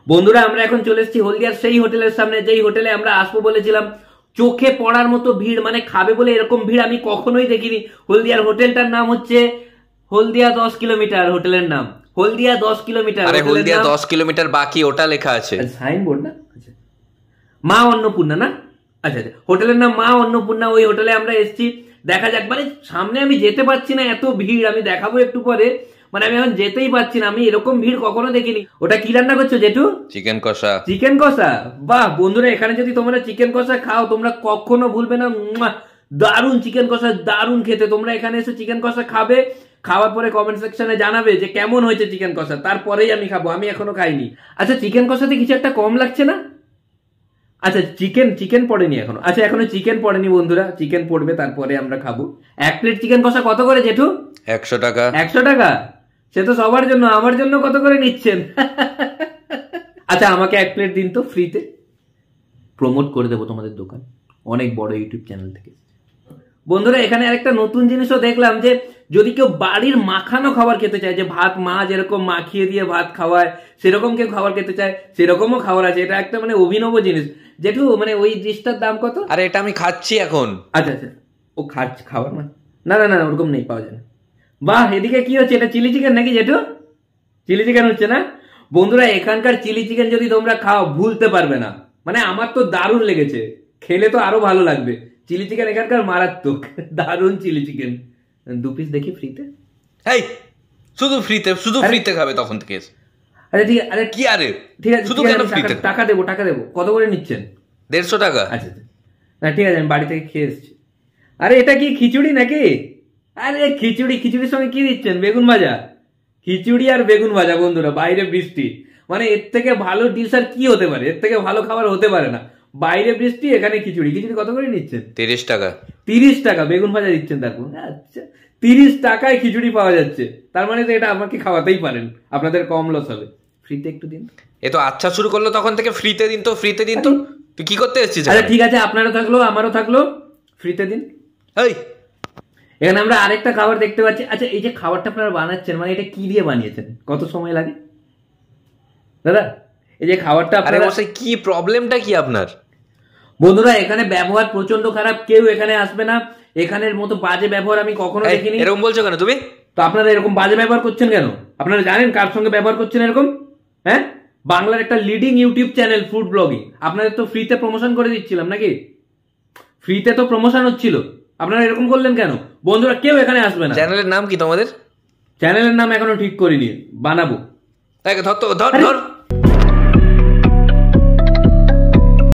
বন্ধুরা আমরা এখন চলে এসেছি হলদিয়ার সেই হোটেলের সামনে, যেই হোটেলে আমরা আসবো বলেছিলাম। চোখে পড়ার মতো ভিড়, মানে খাবে বলে এরকম ভিড় আমি কখনোই দেখিনি। হলদিয়ার হোটেলটার নাম হচ্ছে হলদিয়া 10 কিলোমিটার। হোটেলের নাম হলদিয়া 10 কিলোমিটার। আরে হলদিয়া 10 কিলোমিটার বাকি, ওটা লেখা আছে সাইনবোর্ড না? আচ্ছা, মা অন্নপূর্ণা না? আচ্ছা আচ্ছা, হোটেলের নাম মা অন্নপূর্ণা। ওই হোটেলে আমরা এসেছি। দেখা যাক, মানে সামনে আমি যেতে পারছি না, এত ভিড়। আমি দেখাবো একটু পরে, মানে আমি এখন যেতেই পারছি না। আমি এরকম ভিড় কখনো দেখিনি। ওটা কি রান্না করছো জেঠু? চিকেন কষা। চিকেন কষা? বাহ বন্ধুরা, এখানে যদি তোমরা চিকেন কষা খাও তোমরা কখনো ভুলবে না। দারুন চিকেন কষা, দারুন খেতে। তোমরা এখানে এসে চিকেন কষা খাবে, খাওয়ার পরে কমেন্ট সেকশনে জানাবে যে কেমন হয়েছে চিকেন কষা, তারপরেই আমি খাবো। আমি এখনো খাইনি। আচ্ছা, চিকেন কষাতে কিছু একটা কম লাগছে না? আচ্ছা, চিকেন পড়েনি এখনো। আচ্ছা, এখনো চিকেন পড়েনি বন্ধুরা, চিকেন পড়বে তারপরে আমরা খাবো। এক প্লেট চিকেন কষা কত করে জেঠু? 100 টাকা। 100 টাকা? সে তো সবার জন্য, আমার জন্য কত করে নিচ্ছেন? আচ্ছা, আমাকে এক প্লেট দিন তো ফ্রিতে, প্রমোট করে দেবো তোমাদের দোকান, অনেক বড় ইউটিউব চ্যানেল থেকে। বন্ধুরা এখানে আরেকটা নতুন জিনিসও দেখলাম, যে যদি কেউ বাড়ির মাখানো খাবার খেতে চায়, যে ভাত মা যেরকম মাখিয়ে দিয়ে ভাত খাওয়ায়, সেরকম কেউ খাবার খেতে চায়, সেরকমও খাবার আছে। এটা একটা মানে অভিনব জিনিস। জেঠু মানে ওই ডিশটার দাম কত? আরে এটা আমি খাচ্ছি এখন। আচ্ছা আচ্ছা, ও খাচ্ছে খাবার মানে? না না না, ওরকম নেই, পাওয়া যায় না। বাহ, এদিকে কি হচ্ছে? এটা চিলি চিকেন নাকি জেঠু? চিলি চিকেন হচ্ছে না? বন্ধুরা এখানকার চিলি চিকেন যদি তোমরা খাও ভুলতে পারবে না। মানে আমার তো দারুণ লেগেছে, খেলে তো আরো ভালো লাগবে। চিলি চিকেন এখানকার মারাত্মক, দারুণ চিলি চিকেন। 2 পিস দেখি ফ্রিতে। এই শুধু ফ্রিতে খাবে তখন থেকে। আরে ঠিক আছে, আরে কি আরে ঠিক আছে, শুধু কেন ফ্রিতে? টাকা দেবো। কত করে নিচ্ছেন? 150 টাকা। আচ্ছা না ঠিক আছে, আমি বাড়ি থেকে খেয়ে এসেছি। আরে এটা কি খিচুড়ি নাকি? আরে খিচুড়ির সঙ্গে কি দিচ্ছেন? বেগুন ভাজা। খিচুড়ি আর বেগুন ভাজা। বন্ধুরা বাইরে বৃষ্টি, মানে এর থেকে ভালো ডিশ আর কি হতে পারে? এর থেকে ভালো খাবার হতে পারে না। বাইরে বৃষ্টি, এখানে খিচুড়ি কত করে নিচ্ছেন? 30 টাকা। 30 টাকা বেগুন ভাজা দিচ্ছেন? দেখো, আচ্ছা 30 টাকায় খিচুড়ি পাওয়া যাচ্ছে, তার মানে তো এটা আমাকে খাওয়াতেই পারেন, আপনাদের কম লস হবে। ফ্রিতে একটু দিন। এ তো আচ্ছা শুরু করলো তখন থেকে, ফ্রিতে দিন তো। তুই কি করতে এসেছিস? আচ্ছা ঠিক আছে, আপনারও থাকলো আমারও থাকলো, ফ্রিতে দিন। এই এখানে আমরা আরেকটা খাবার দেখতে পাচ্ছি। আচ্ছা, এই যে খাবারটা আপনারা বানাচ্ছেন, মানে এটা কি দিয়ে বানিয়েছেন? কত সময় লাগে দাদা এই যে খাবারটা? আরে বসে কি প্রবলেমটা কি আপনার? বন্ধুরা এখানে ব্যবহার প্রচন্ড খারাপ, কেউ এখানে আসবে না। এখানের মতো বাজে ব্যবহার আমি কখনো দেখিনি। এরকম বলছো কেন তুমি? তো আপনারা এরকম বাজে ব্যবহার করছেন কেন? আপনারা জানেন কার সঙ্গে ব্যবহার করছেন এরকম? হ্যাঁ, বাংলার একটা leading YouTube channel food blogging, আপনাদের তো ফ্রিতে প্রমোশন করে দিচ্ছিলাম নাকি? ফ্রিতে তো প্রমোশন হচ্ছিল, আপনারা এরকম করলেন কেন? বন্ধুরা কেউ এখানে আসবে না। চ্যানেলের নাম কি তোমাদের? চ্যানেলের নাম এখনো ঠিক করিনি, বানাবো। ধর।